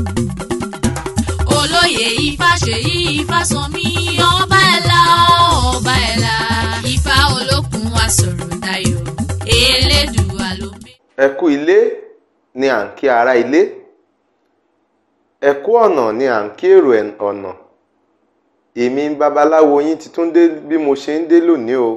olóyè Ifáṣèyí Ifásànmí ọba ẹ̀la ọba ẹ̀la Ifá olókun asọ̀rọ̀dayọ̀ Elédùà ló mẹ́. ẹ kú ilé ni à ń kí ará ilé, ẹ kú ọ̀nà ni à ń kí èrò ọ̀nà. Èmi babaláwo yín ti tún dé bí mo ṣe ń dé lónìí o.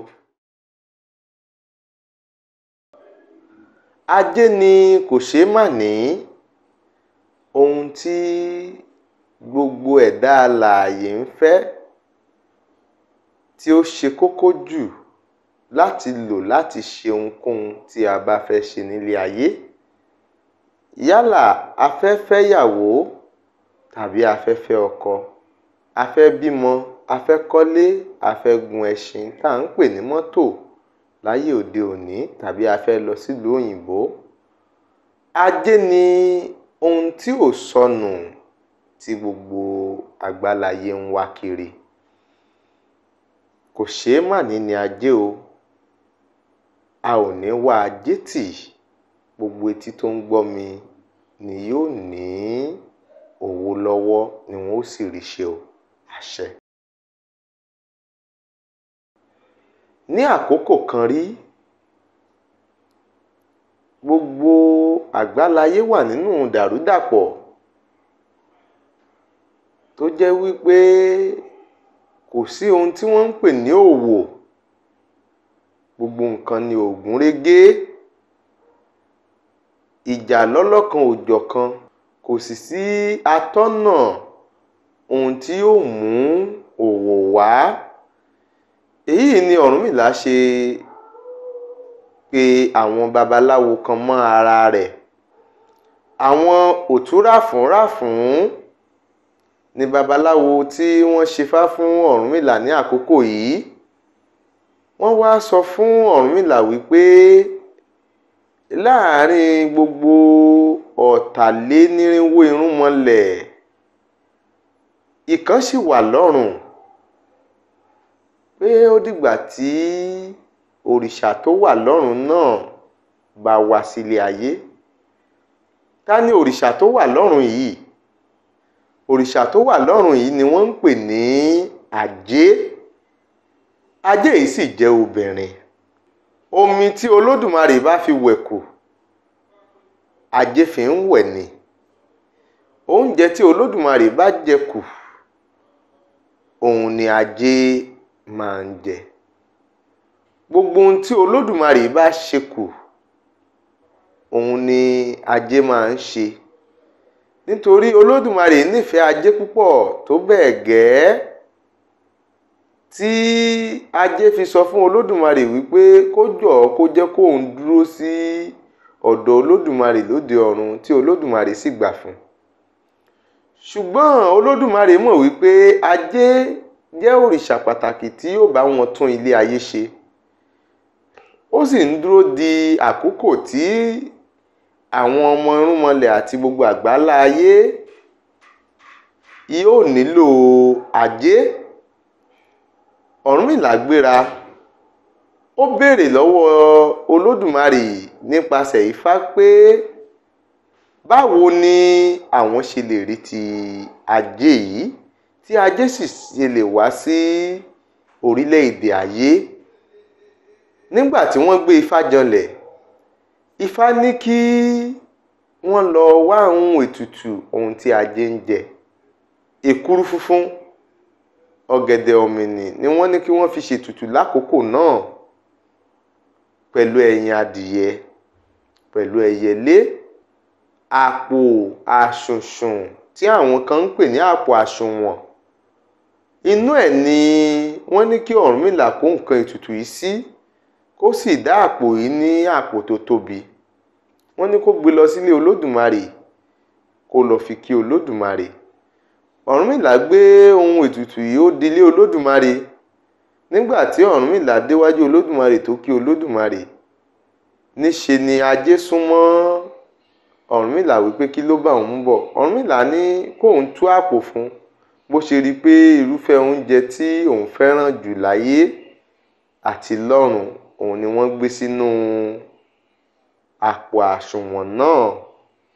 Ajé ni kò ṣeé mà ní, ohun tí gbogbo ẹ̀dá alààyè ń fẹ́, tí ó ṣe kókó jù láti lò láti ṣe ohunkóhun tí a bá fẹ́ ṣe nílé ayé. Yálà a fẹ́ fẹ́yàwó tàbí a fẹ́ fẹ́ ọkọ, a fẹ́ bímọ, a fẹ́ kọ́lé, a fẹ́ gun ẹṣin tá à ń pè ní mọ́tò láyé òde òní, tàbí a fẹ́ lọ sílùú òyìnbó. Ajé ni ohun tí ò sọnù tí gbogbo àgbáláyé ń wá kiri. Kò ṣeé mà ní ni ajé o. A ò ní wá ajé tì. Gbogbo etí tó ń gbọ́ mi ni yóò ní owó lọ́wọ́ ni wọ́n ó sì rí ṣe o. Àṣẹ. Ní àkókò kan rí, gbogbo àgbáláyé wà nínú dàrúdàpọ̀ tó jẹ́ wípé kò sí ohun tí wọ́n ń pè ní òwò. Gbogbo nǹkan ni ògún régé. Ìjà lọ́lọ́kan òjọ̀kan, kò sì sí atọ́nà ohun tí yóò mú òwò wá. Èyí ni Ọ̀rúnmìlà ṣe pè àwọn babaláwo kan mọ́ ara rẹ̀. Àwọn òtúràfúnràfún ni babaláwo tí wọ́n ṣefá fún Ọ̀rúnmìlà ní àkókò yìí. Wọ́n wá sọ fún Ọ̀rúnmìlà wípé láàárín gbogbo ọ̀tàlénírínwó irúnmọlẹ̀, ìkan sì wà lọ́run, pé ó dìgbà tí òrìṣà tó wà lọ́run náà bá wá sílé ayé. Ta ni òrìṣà tó wà lọ́run yìí? Òrìṣà tó wà lọ́run yìí ni wọ́n ń pè ní Ajé. Ajé yìí sì jẹ́ obìnrin. Omi tí Olódùmarè bá fi wẹ̀kù, Ajé fi ń wẹ̀ ni. Oúnjẹ tí Olódùmarè bá jẹ kù, òun ni Ajé máa ń jẹ. Gbogbo ohun tí Olódùmarè bá ṣe kù, òun ni Ajé máa ń ṣe. Nítorí Olódùmarè nífẹ̀ẹ́ Ajé púpọ̀ tó bẹ́ẹ̀ gẹ́ẹ́ tí Ajé fi sọ fún Olódùmarè wípé kó jọ̀ọ́ kó jẹ́ kóun dúró sí ọ̀dọ̀ Olódùmarè lóde ọ̀run, tí Olódùmarè sì gbà fún. Ṣùgbọ́n Olódùmarè mọ̀ wípé Ajé jẹ́ òrìṣà pàtàkì tí yóò bá wọn tún ilé ayé ṣe. Ó sì ń dúró di àkókò tí àwọn ọmọ irúnmọlẹ̀ àti gbogbo àgbálá ayé yóò nílò Ajé. Ọ̀rúnmìlà gbéra, ó béèrè lọ́wọ́ Olódùmarè nípasẹ̀ Ifá pé báwo ni àwọn ṣe lè rí ti Ajé yìí, tí Ajé sì ṣe lè wá sí orílẹ̀-èdè ayé. Nígbà tí wọ́n gbé Ifá janlẹ̀, Ifá ní kí wọ́n lọ wá ohun ètùtù ohun tí Ajé ń jẹ. Èkuru funfun, ọ̀gẹ̀dẹ̀ ọ̀mìnì ni wọ́n ní kí wọ́n fi ṣètùtù lákòókò náà, pẹ̀lú ẹyin adìyẹ, pẹ̀lú ẹyẹlé, àpò àsùnsùn tí àwọn kan ń pè ní àpò àsùnwọ̀n. Inú ẹ̀ ni wọ́n ní kí Ọ̀rúnmìlà kó nǹkan ètùtù yìí sí, kó sì dá àpò yìí ní àpò tó tóbi. Wọ́n ní kó gbé lọ sílé Olódùmarè, kó lọ fi kí Olódùmarè. Ọ̀rúnmìlà gbé ohun ètùtù yìí ó dilé Olódùmarè. Nígbà tí Ọ̀rúnmìlà déwájú Olódùmarè tó kí Olódùmarè, níṣe ni Ajé súnmọ́ Ọ̀rúnmìlà wípé kí ló bá òun bọ̀. Ọ̀rúnmìlà ní kóun tú àpò fún, bó ṣe rí pé irúfẹ́ oúnjẹ tí òun fẹ́ràn jù láyé àti lọ́run, òun ni wọ́n gbé sínú àpò àsùnwọ̀n náà.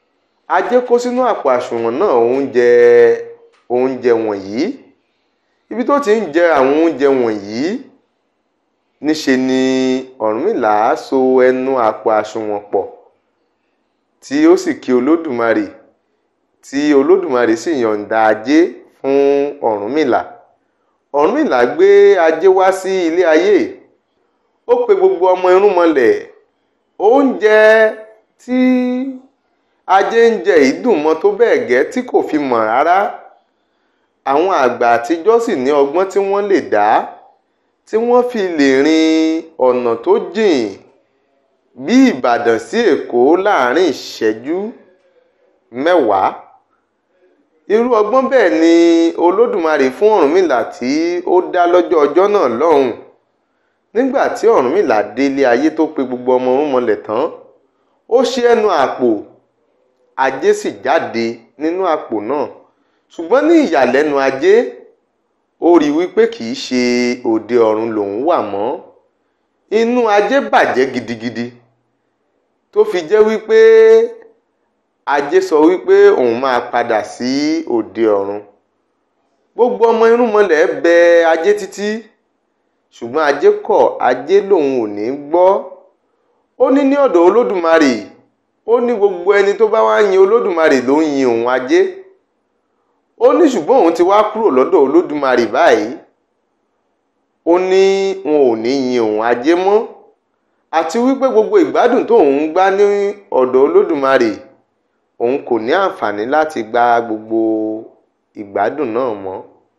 ajé kó sínú àpò àsùnwọ̀n náà oúnjẹ wọ̀nyí. Ibi tó ti ń jẹ àwọn oúnjẹ wọ̀nyí níṣe ni Ọ̀rúnmìlà so ẹnu àpò àsùnwọ̀n pọ̀ tí ó sì kí Olódùmarè, tí Olódùmarè sì yọ̀ǹda ajé fún Ọ̀rúnmìlà. Ọ̀rúnmìlà gbé ajé wá sí ilé ayé. Ó pe gbogbo ọmọ irúnmọlẹ̀. Oúnjẹ tí ajé ń jẹ yìí dùn mọ́ tó bẹ́ẹ̀ gẹ́ tí kò fi mọ̀ rárá. Àwọn àgbà àtijọ́ sì ní ọgbọ́n tí wọ́n lè dá, tí wọ́n fi lè rin ọ̀nà tó jìn bí Ìbàdàn sí Èkó láàrin ìṣẹ́jú 10. Irú ọgbọ́n bẹ́ẹ̀ ni Olódùmarè fún Ọ̀rúnmìlà tí ó dá lọ́jọ́ ọjọ́ náà lọ́hùn. Nígbà tí Ọ̀rúnmìlà délé ayé tó pe gbogbo ọmọ irúnmọlẹ̀ tán, ó ṣí ẹnu àpò, ajé sì jáde nínú àpò náà. Ṣùgbọ́n ní ìyàlẹ́nu ajé, ó rí wípé kìí ṣe òde ọ̀run lòun wà mọ́. Inú ajé bàjẹ́ gidigidi tó fi jẹ́ wípé ajé sọ wípé òun máa padà sí òde ọ̀run. Gbogbo ọmọ irúnmọlẹ̀ bẹ ajé títí, ṣùgbọ́n ajé kọ̀. Ajé lòun ò ní gbọ́. Ó ní ọ̀dọ̀ Olódùmarè, ó ní gbogbo ẹni tó bá wá yin Olódùmarè ló ń yin òun ajé. Ó ní ṣùgbọ́n òun ti wá kúrò lọ́dọ̀ Olódùmarè báyìí. Ó ní wọn ò ní yin òun ajé mọ́, àti wípé gbogbo ìgbádùn tó òun gbá ní ọ̀dọ̀ Olódùmarè, òun kò ní àǹfààní láti gba gbogbo ìgbádùn náà mọ́.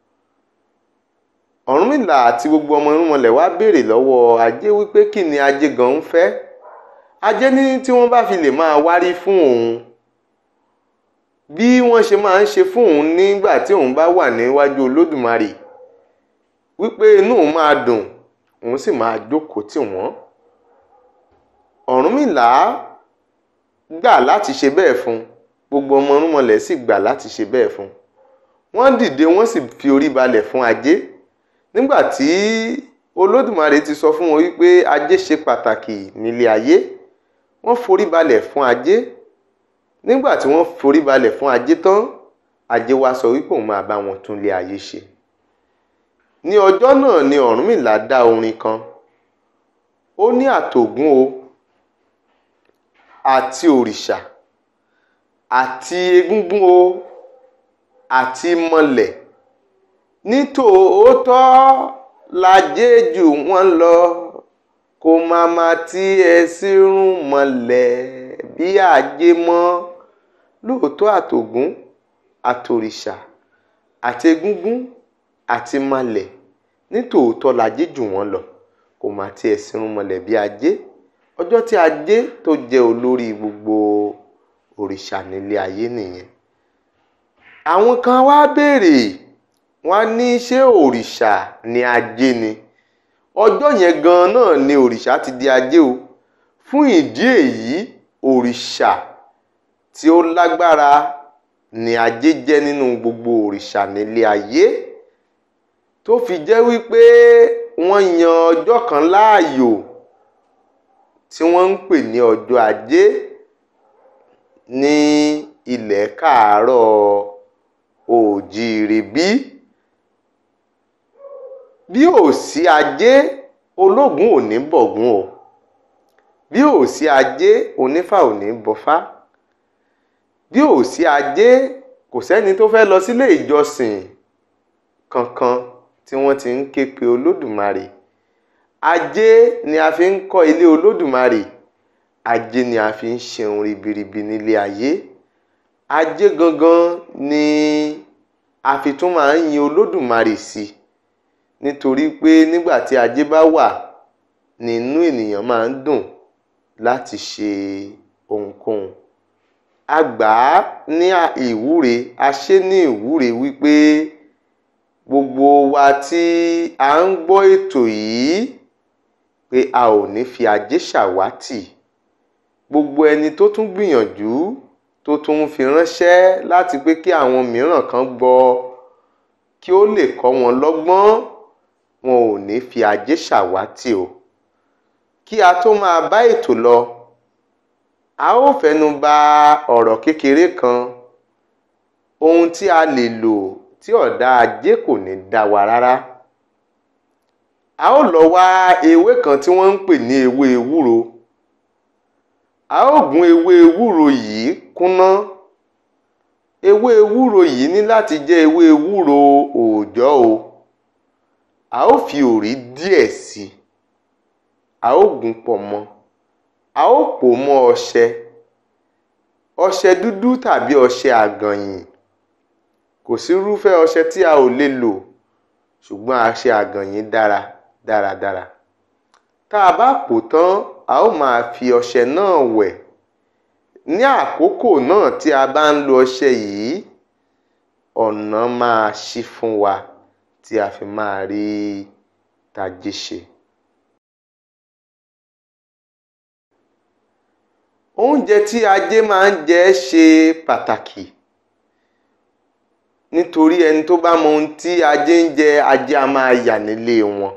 Ọ̀rúnmìlà àti gbogbo ọmọ irúnmọlẹ̀ wá béèrè lọ́wọ́ ajé wípé kí ni ajé gan ń fẹ́. Ajé ní tí wọ́n bá fi lè máa wárí fún òun bí wọ́n ṣe máa ń ṣe fún òun nígbà tí òun bá wà níwájú Olódùmarè, wípé inú òun máa dùn, òun sì máa jókòó tì wọ́n. Ọ̀rúnmìlà gbà láti ṣe bẹ́ẹ̀ fún, gbogbo ọmọ irúnmọlẹ̀ sì gbà láti ṣe bẹ́ẹ̀ fún. Wọ́n dìde, wọ́n sì fi orí balẹ̀ fún ajé. Nígbà tí Olódùmarè ti sọ fún wọn wípé ajé ṣe pàtàkì nílé ayé, wọ́n forí balẹ̀ fún ajé. Nígbà tí wọ́n forí balẹ̀ fún ajé tán, ajé wá sọ wípé òun máa bá wọn tún ilé ayé ṣe. Ní ọjọ́ náà ni Ọ̀rúnmìlà dá orin kan. Ó ní àtògún o, àti òrìṣà, àti egúngún o, àti mọlẹ̀, nítòótọ́ lajé jù wọ́n lọ, kò máma tí ẹ sírun mọlẹ̀ bí ajé mọ́. Lóòótọ́ àtògún, àtòrìṣà, àti egúngún, àti mọlẹ̀, nítòótọ́ lajé jù wọ́n lọ, kò má tí ẹ sírun mọlẹ̀ bí ajé. Ọjọ́ tí ajé tó jẹ́ olórí gbogbo òrìṣà nílé ayé nìyẹn. Àwọn kan wá béèrè, wọ́n ní ṣé òrìṣà ni ajé ni? Ọjọ́ yẹn gan náà ni òrìṣà ti di ajé o. Fún ìdí èyí, òrìṣà tí ó lágbára ni ajé jẹ́ nínú gbogbo òrìṣà nílé ayé, tó fi jẹ́ wípé wọ́n yan ọjọ́ kan láàyò tí wọ́n ń pè ní ọjọ́ ajé ní ilẹ̀ káàárọ̀ oòjíire bí. Bí ò sí ajé, ológun ò ní bọ̀gún o. Bí ò sí ajé, onífá ò ní bọfá. Bí ò sí ajé, kò sẹ́ni tó fẹ́ lọ sílé ìjọsìn kankan tí wọ́n ti ń ké pe Olódùmarè. Ajé ni a fi ń kọ́ ilé Olódùmarè. Ajé ni a fi ń ṣe ohun ribiribi nílé ayé. Ajé gangan ni a fi tún máa ń yin Olódùmarè sí, nítorí pé nígbà tí ajé bá wà, nínú ènìyàn máa ń dùn láti ṣe ohunkóhun. A gbà á ní ìwúre, a ṣe ní ìwúre wípé gbogbo wa tí a ń gbọ́ ètò yìí pé a ò ní fi ajé ṣàwátì. Gbogbo ẹni tó tún gbìyànjú tó tún fi ránṣẹ́ láti pé kí àwọn mìíràn kan gbọ́ kí ó lè kọ́ wọn lọ́gbọ́n, wọn ò ní fi ajé ṣàwátì o. Kí a tó máa bá ètò lọ, a ó fẹnu bà ọ̀rọ̀ kékeré kan, ohun tí a lè lò tí ọ̀dá ajé kò ní dá wa rárá. A ó lọ wá ewé kan tí wọ́n ń pè ní ewé ewúro. A ó gún ewé ewúro yìí kúnná. Ewé ewúro yìí ní láti jẹ́ ewé ewúro òòjọ́ o. A ó fi òrí díẹ̀ sí i. A ó gún pọ̀ mọ́. A ó pò mọ́ ọṣẹ. Ọṣẹ dúdú tàbí ọṣẹ àgànyìn. Kò sí irúfẹ́ ọṣẹ tí a ò lè lò, ṣùgbọ́n ọṣẹ àgànyìn dára dáradára. Tá a bá pò tán, a ó máa fi ọṣẹ náà wẹ̀. Ní àkókò náà tí a bá ń lo ọṣẹ yìí, ọ̀nà máa ṣí fún wa tí a fi máa rí tajé ṣe. Oúnjẹ tí ajé máa ń jẹ ṣe pàtàkì. Nítorí ẹni tó bá mọ ohun tí ajé ń jẹ, ajé a máa yà nílé wọn.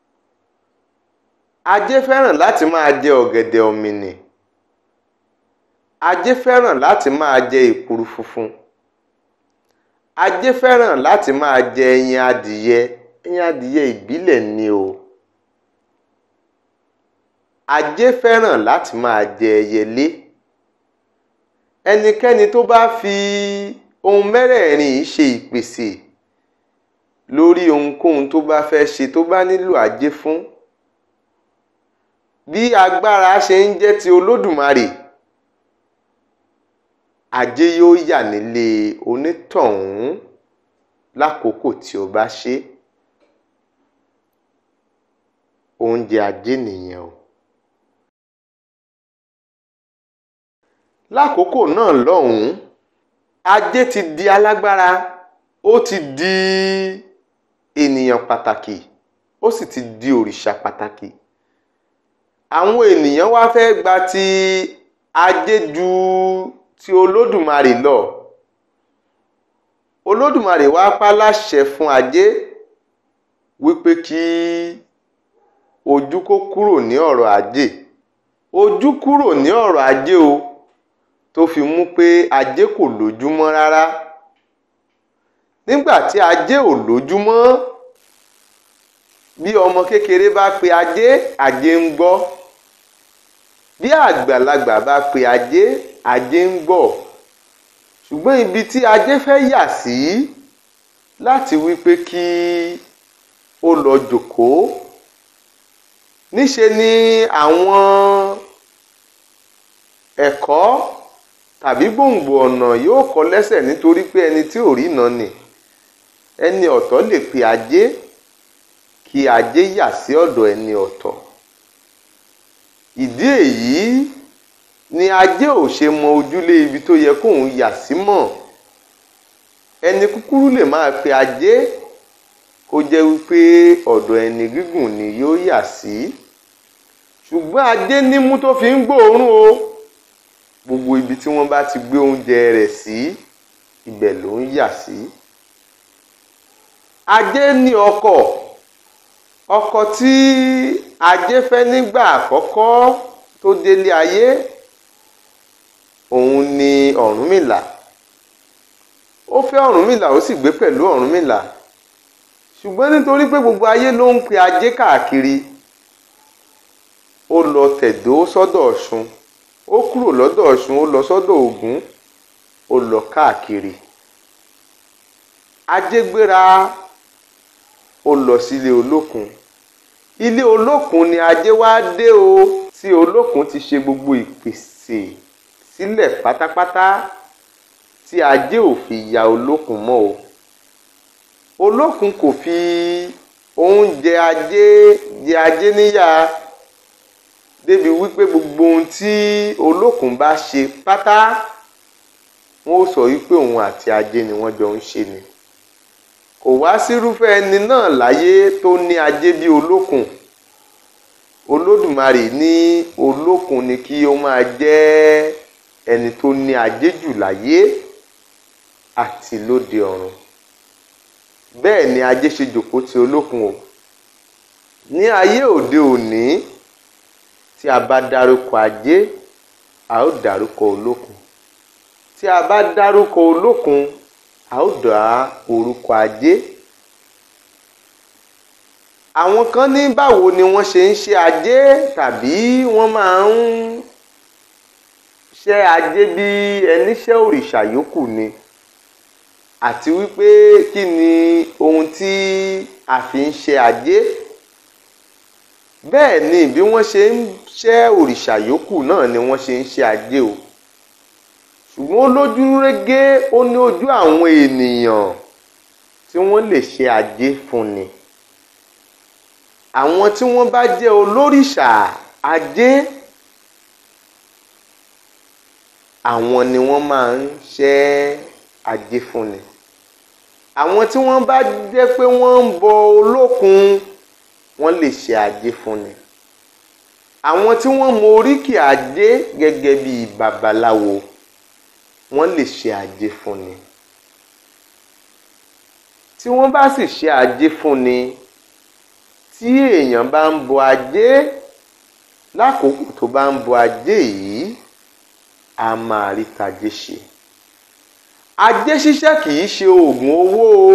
Ajé fẹ́ràn láti máa jẹ ọ̀gẹ̀dẹ̀ ọ̀mìnì. Ajé fẹ́ràn láti máa jẹ èkuru funfun. Ajé fẹ́ràn láti máa jẹ ẹyin adìyẹ. Ẹyin adìyẹ ìbílẹ̀ ni o. Ajé fẹ́ràn láti máa jẹ ẹyẹlé. Ẹnikẹ́ni tó bá fi ohun mẹ́rẹ̀ẹ̀rin yìí ṣe ìpèsè lórí ohunkóhun tó bá fẹ́ ṣe tó bá nílò ajé fún, bí agbára ṣe ń jẹ́ ti Olódùmarè, ajé yóò yà nílé onítọ̀hún lákòókò tí ó bá ṣe. Oúnjẹ ajé nìyẹn o. Lákòókò náà lọ́hùn-ún, ajé ti di alágbára, ó ti di ènìyàn pàtàkì, ó sì ti di òrìṣà pàtàkì. Àwọn ènìyàn wá fẹ́ gba ti ajé ju ti Olódùmarè lọ. Olódùmarè wá pa láṣẹ fún ajé wípé kí ojú kó kúrò ní ọ̀rọ̀ ajé. Ojú kúrò ní ọ̀rọ̀ ajé o, tó fi mú pé ajé kò lójúmọ́ rárá. Nígbà tí ajé ò lójúmọ́, bí ọmọ kékeré bá pe ajé, ajé ń gbọ́. Bí àgbàlagbà bá pe ajé, ajé ń gbọ́. Ṣùgbọ́n ibi tí ajé fẹ́ yà sí láti wípé kí ó lọ jókòó, níṣe ni àwọn ẹ̀kọ́ tàbí gbòǹgbò ọ̀nà yóò kọ lẹ́sẹ̀, nítorí pé ẹni tí ò rí iná ni. Ẹni ọ̀tọ̀ lè pe ajé kí ajé yà sí ọ̀dọ̀ ẹni ọ̀tọ̀. Ìdí èyí ni ajé ò ṣe mọ ojúlé ibi tó yẹ kóun yà sí mọ́. Ẹni kúkúrú lè máa pe ajé kó jẹ́ wípé ọ̀dọ̀ ẹni gígùn ni yóò yà sí. Ṣùgbọ́n ajé nímú tó fi ń gbóòórùn o. Gbogbo ibi tí wọ́n bá ti gbé oúnjẹ rẹ̀ sí, ibẹ̀ ló ń yà sí. Ajé ní ọkọ. Ọkọ tí ajé fẹ́ nígbà àkọ́kọ́ tó délé ayé, òun ni Ọ̀rúnmìlà. Ó fẹ́ Ọ̀rúnmìlà, ó sì gbé pẹ̀lú Ọ̀rúnmìlà. Ṣùgbọ́n nítorí pé gbogbo ayé ló ń pe ajé káàkiri, ó lọ tẹ̀dó sọ́dọ̀ Ọ̀ṣun. Ó kúrò lọ́dọ̀ Ọ̀ṣun, ó lọ sọ́dọ̀ Ògún, ó lọ káàkiri. Ajé gbéra, ó lọ sílé Olókun. Ilé Olókun ni ajé wá dé o, tí Olókun ti ṣe gbogbo ìpèsè sílẹ̀ pátápátá, tí ajé ò fi ya Olókun mọ́ o. Olókun kò fi oúnjẹ ajé jẹ ajé níyà, débi wípé gbogbo ohun tí Olókun bá ṣe pátá, wọ́n ó sọ wípé òun àti ajé ni wọ́n jọ ń ṣe ni. Kò wá sírúfẹ́ ẹni náà láyé tó ní ajé bí Olókun. Olódùmarè ní Olókun ni kí ó máa jẹ́ ẹni tó ní ajé jù láyé àti lóde ọ̀run. Bẹ́ẹ̀ ni ajé ṣe jókòó ti Olókun o. Ní ayé òde òní, tí a bá dárúkọ ajé, a ó dárúkọ olókun. Tí a bá dárúkọ olókun, a ó dá orúkọ ajé. Àwọn kan ní báwo ni wọ́n ṣe ń ṣe ajé, tàbí wọ́n máa ń ṣe ajé bí ẹni ṣe òrìṣà yòókù ni, àti wípé kí ni ohun tí a fi ń ṣe ajé. Bẹ́ẹ̀ ni bí wọ́n ṣe ń ṣe òrìṣà yòókù náà ni wọ́n ṣe ń ṣe ajé o. Ṣùgbọ́n ó lójú régé, ó ní ojú àwọn ènìyàn tí wọ́n lè ṣe ajé fún ni. Àwọn tí wọ́n bá jẹ́ olórìṣà ajé, àwọn ni wọ́n máa ń ṣe ajé fún ni. Àwọn tí wọ́n bá jẹ́ pé wọ́n ń bọ olókun, wọ́n lè ṣe ajé fún ni. Àwọn tí wọ́n mọ oríkì ajé gẹ́gẹ́ bí babaláwo, wọ́n lè ṣe ajé fún ni. Tí wọ́n bá sì ṣe ajé fún ni, tí èèyàn bá ń bọ ajé, lákòókò tó bá ń bọ ajé yìí, a máa rí tajé ṣe. Ajé ṣíṣẹ́ kì í ṣe oògùn owó o.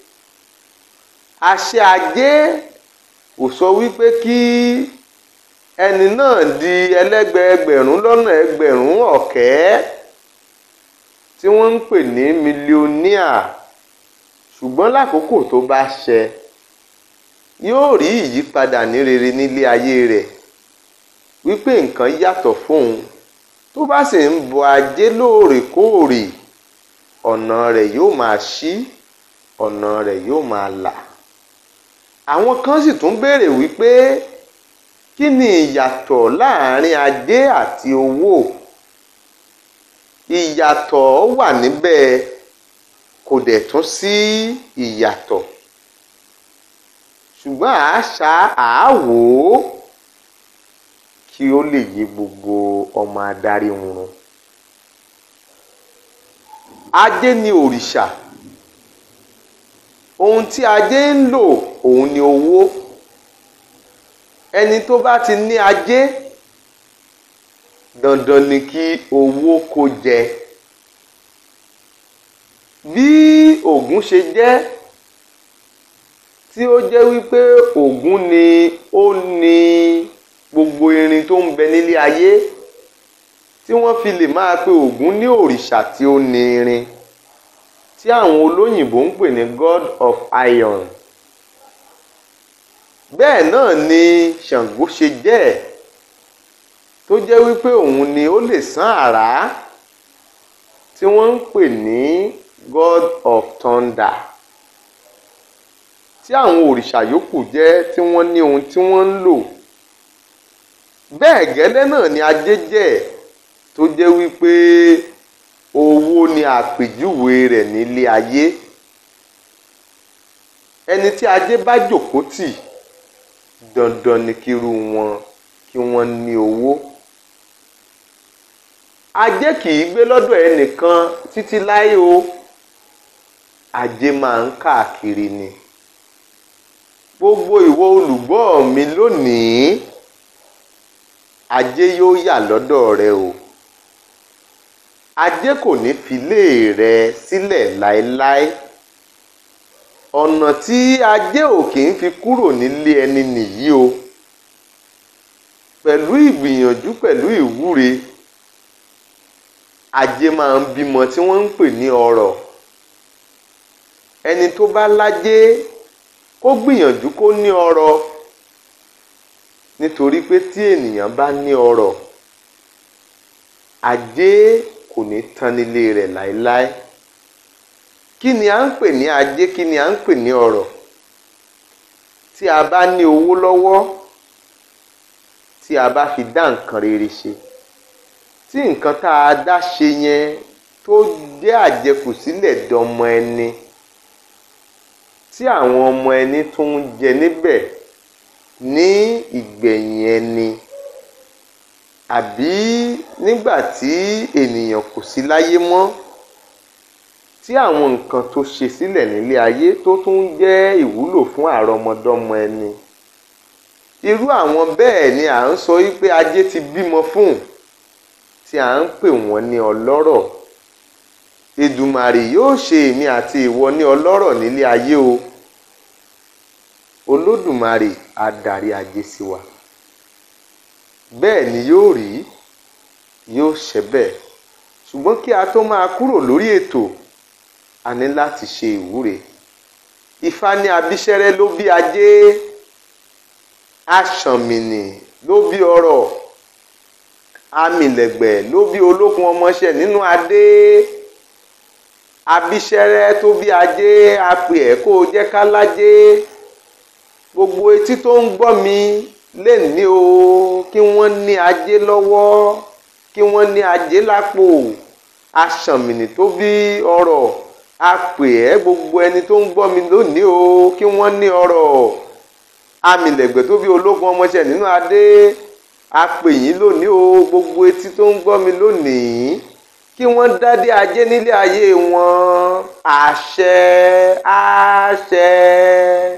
Àṣẹ ajé kò sọ wípé kí ẹni náà di ẹlẹ́gbẹ̀ẹ́gbẹ̀rún lọ́nà ẹgbẹ̀rún ọ̀kẹ́ tí wọ́n ń pè ní mílíọ̀níà. Ṣùgbọ́n lákòókò tó bá ṣẹ, yóò rí ìyípadà ní rere nílé ayé rẹ̀, wípé nǹkan yàtọ̀ fóun. Tó bá sì ń bọ ajé lóòrèkóòrè, ọ̀nà rẹ̀ yóò máa ṣí, ọ̀nà rẹ̀ yóò máa là. Àwọn kan sì tún béèrè wípé kí ni ìyàtọ̀ láàrin ajé àti owó? Ìyàtọ̀ wà níbẹ̀, kò dẹ̀ tún sí ìyàtọ̀. Ṣùgbọ́n àṣà àáwò kí ó lè yé gbogbo ọmọ adarí wọn. Ajé ni òrìṣà. Ohun tí ajé ń lò, òun ni owó. Ẹni tó bá ti ní ajé, dandan ni kí owó kó jẹ. Bí Ògún ṣe jẹ́, tí ó jẹ́ wípé Ògún ni ó ní gbogbo irin tó ń bẹ nílé ayé, tí wọ́n fi lè máa pe Ògún ní òrìṣà tí ó ní irin, tí àwọn olóyìnbó ń pè ní God of Iron. Bẹ́ẹ̀ náà ni Ṣàngó ṣe jẹ́, tó jẹ́ wípé òun ni ó lè sán àrá, tí wọ́n ń pè ní God of Thunder. Tí àwọn òrìṣà yòókù jẹ́ tí wọ́n ní ohun tí wọ́n ń lò. Bẹ́ẹ̀ gẹ́lẹ́ náà ni ajé jẹ́, tó jẹ́ wípé owó ni àpèjúwe rẹ̀ nílé ayé. Ẹni tí ajé bá jókòó tì, dandan ni kírú wọn kí wọ́n ní owó. Ajé kì í gbé lọ́dọ̀ ẹnìkan títí láé o. Ajé máa ń káàkiri ni. Gbogbo ìwọ olùgbọ́ mi lónìí, ajé yóò yà lọ́dọ̀ rẹ o. Ajé kò ní fi ilé rẹ sílẹ̀ láéláé. Ọ̀nà tí ajé ò kì í fi kúrò nílé ẹni nìyí o. Pẹ̀lú ìgbìyànjú, pẹ̀lú ìwúre, ajé máa ń bímọ tí wọ́n ń pè ní ọrọ̀. Ẹni tó bá lájé, kó gbìyànjú kó ní ọrọ̀, nítorí pé tí ènìyàn bá ní ọrọ̀, ajé kò ní tán nílé rẹ̀ láéláé. Kí ni à ń pè ní ajé? Kí ni à ń pè ní ọrọ̀? Tí a bá ní owó lọ́wọ́, tí a bá fi dá nǹkan rere ṣe, tí nǹkan tá a dá ṣe yẹn tó jẹ́ àjẹkù sílẹ̀ dọmọ ẹni, tí àwọn ọmọ ẹni tó ń jẹ níbẹ̀ ní ìgbẹ̀yìn ẹni, àbí nígbà tí ènìyàn kò sí láyé mọ́, tí àwọn nǹkan tó ṣe sílẹ̀ nílé ayé tó tún jẹ́ ìwúlò fún àrọmọdọ́mọ ẹni. Irú àwọn bẹ́ẹ̀ ni à ń sọ wípé ajé ti bímọ fún, tí tí à ń pè wọ́n ní ọlọ́rọ̀. Èdùmàrè yóò ṣe èmi àti ìwọ ní ọlọ́rọ̀ nílé ayé o. Olódùmarè á darí ajé sí wa. Bẹ́ẹ̀ ni yóò rí, yóò ṣẹ bẹ́ẹ̀. Ṣùgbọ́n kí a tó máa kúrò lórí ètò, a ní láti ṣe ìwúre. Ifá ní abíṣẹ́rẹ́ ló bí ajé, aṣànmìnì ló bí ọrọ̀, amìlẹ̀gbẹ̀ ló bí olókun ọmọṣẹ́ nínú adé. Abíṣẹ́rẹ́ tó bí ajé, a pè ẹ́ kó o jẹ́ ká lájé. Gbogbo etí tó ń gbọ́ mi lénìí o, kí wọ́n ní ajé lọ́wọ́, kí wọ́n ní ajé lápò. Aṣànmìnì tó bí ọrọ̀, a pè ẹ́ gbogbo ẹni tó ń gbọ́ mi lónìí o, kí wọ́n ní ọrọ̀. Amìlẹ̀gbẹ̀ tó bí olókun ọmọṣẹ́ nínú adé, a pè yín lónìí o, gbogbo etí tó ń gbọ́ mi lónìí, kí wọ́n dádé ajé nílé ayé wọn. Àṣẹ, àṣẹ.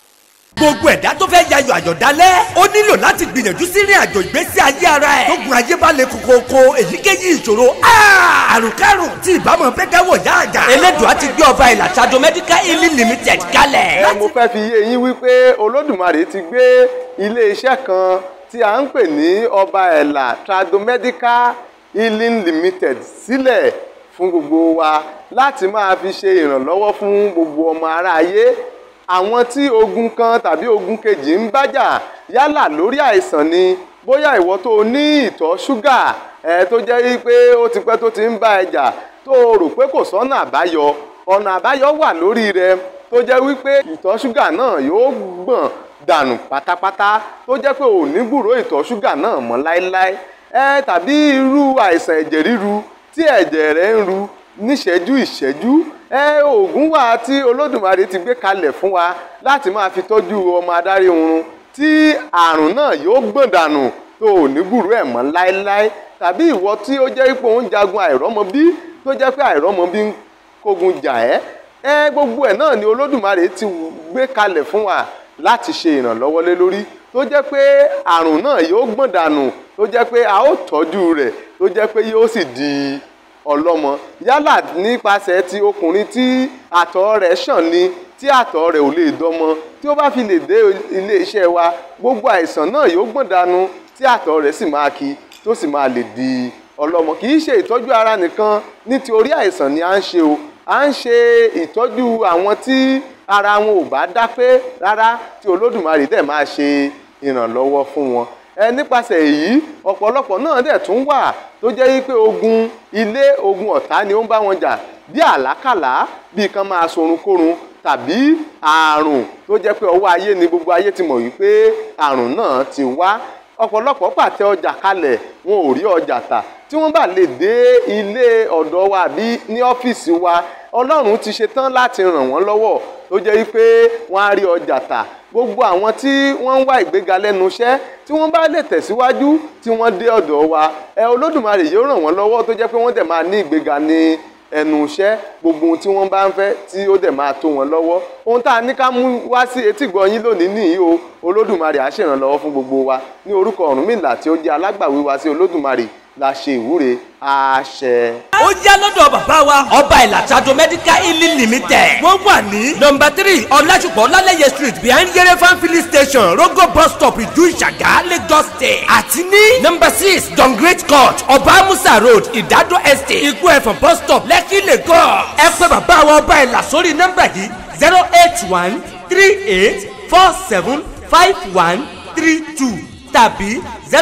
Gbogbo ẹ̀dá tó fẹ́ yayọ̀ àyọ̀dálẹ́ ó nílò láti gbìyànjú sí ìrìn àjò ìgbésí ayé ara ẹ̀. tógun ayé bá lè kókókó èyíkéyìí ìṣòro àrùnkárùn tí ìbámu fẹ́ káwọ̀ yá àjà. Elédùà ti gbé ọba ìlà Trado Medical Healing Limited kalẹ̀. Mo fẹ́ fi yé yín wípé Olódùmarè ti gbé ilé-iṣẹ́ kan tí a ń pè ní ọba ìlà Trado Medical Healing Limited sílẹ̀ fún gbogbo wa láti máa fi ṣe ìrànlọ́wọ́ fún gbogbo ọmọ aráyé. Àwọn tí ogun kan tàbí ogun kejì ń bájà yálà lórí àìsàn ni, bóyá ìwọ tó ní ìtọ̀ ṣúgà tó jẹ́ wípé ó ti pẹ́ tó ti ń bá ẹ jà tó rò pé kò sọ́nà àbáyọ. Ọ̀nà àbáyọ wà lórí rẹ tó jẹ́ wípé ìtọ̀ ṣúgà náà yóò gbọ̀n dànù pátápátá tó jẹ́ pé ò ní gbúròó ìtọ̀ ṣúgà náà mọ́ láéláé. Tàbí irú àìsàn ẹ̀jẹ̀ ríru tí ẹ̀jẹ̀ rẹ̀ ń ru níṣẹ́jú ìṣẹ́jú. Òògùn wà tí Olódùmarè ti gbé kalẹ̀ fún wa láti máa fi tọ́jú ọmọ adarí oorun tí àrùn náà yóò gbọ̀n dànù tó ò ní gbúròó ẹ̀ mọ́ láéláé. Tàbí ìwọ tí ó jẹ́ pé ó ń jagun àìrọ́mọbí tó jẹ́ pé àìrọ́mọbí ń kógun jà ẹ́. Gbogbo ẹ̀ náà ni Olódùmarè ti gbé kalẹ̀ fún wa láti ṣe ìrànlọ́wọ́ lé lórí tó jẹ́ pé àrùn náà yóò gbọ̀n dànù tó jẹ́ pé a ó tọ́jú rẹ̀ tó jẹ́ pé yóò sì di ọlọ́mọ. Yálà nípasẹ̀ ti ọkùnrin tí àtọ̀ rẹ̀ ṣàn ni, tí àtọ̀ rẹ̀ ò lè dọ́mọ, tí ó bá fi lè dé ilé iṣẹ́ wa gbogbo àìsàn náà yóò gbọ̀n dànù tí àtọ̀ rẹ̀ sì máa ki tó sì máa lè di ọlọ́mọ. Kì í ṣe ìtọ́jú ara nìkan ní ti orí àìsàn ni à ń ṣe o, à ń ṣe ìtọ́jú àwọn tí ara wọn ò bá dá pé rárá tí Olódùmarè dẹ̀ máa ṣe ìrànlọ́wọ́ fún wọn. Nípasẹ̀ èyí ọ̀pọ̀lọpọ̀ náà dẹ̀ tún wà tó jẹ́ wípé ogun ilé ogun ọ̀tá ni ó ń bá wọn jà, bí àlákàlà, bí kan máa sorun kórun, tàbí àrùn tó jẹ́ pé ọwọ́ ayé ni gbogbo ayé ti mọ̀ wípé àrùn náà ti wá. Ọ̀pọ̀lọpọ̀ pàtẹ ọjà kalẹ̀ wọn ò rí ọjà tà. Tí wọ́n bá lè dé ilé ọ̀dọ̀ wa bí ní ọ́fíìsì wa, Ọlọ́run ti ṣe tán láti ràn wọ́n lọ́wọ́ tó jẹ́ wípé wọ́n á rí ọjà tà. Gbogbo àwọn tí wọ́n ń wá ìgbéga lẹ́nu iṣẹ́ tí wọ́n bá lè tẹ̀síwájú tí wọ́n dé ọ̀dọ̀ wa, Olódùmarè yóò ràn wọ́n lọ́wọ́ tó jẹ́ pé wọ́n dẹ̀ máa ní ìgbéga ní ẹnu iṣẹ́. Gbogbo ohun tí wọ́n bá ń fẹ́ tí ó dẹ̀ máa tó wọn lọ́wọ́. Ohun tá a ní ká mú wá sí etígbọ̀ọ́ yín lónìí nìyí o. Olódùmarè á ṣèrànlọ́wọ́ fún gbogbo wa. Ní orúkọ Ọ̀rúnmìlà tí ó jẹ́ alágbàwí wa sí Olódùmarè la ṣe ìwúre. Àṣẹ. Ó yá lọ́dọ̀ bàbá wa ọba ìlà Trado Medical Healing Limited. Wọ́n wà ní nọ́mbà 3 Ọláṣùpọ̀ Ọlálẹ́yẹ street behind Yerefan filling station Rogo bus stop Ìjú Ìṣàgá Lagos State. Àti ní nọ́mbà 6 John Great Court Ọba Musa road Ìdádó estate Ikú Ẹ̀fọ̀n bus stop Lekki Lagos. Ẹ pè bàbá wa ọba ìlà sórí nọ́mbà yìí 08138475132 tàbí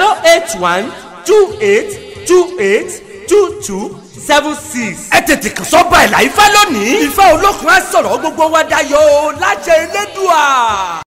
08128282276. Ẹ tètè kàn sọ́ba ìlà Ifá lónìí. Ifá olókun á sọ̀rọ̀ gbogbo wa dayọ̀ láṣẹ Elédùà.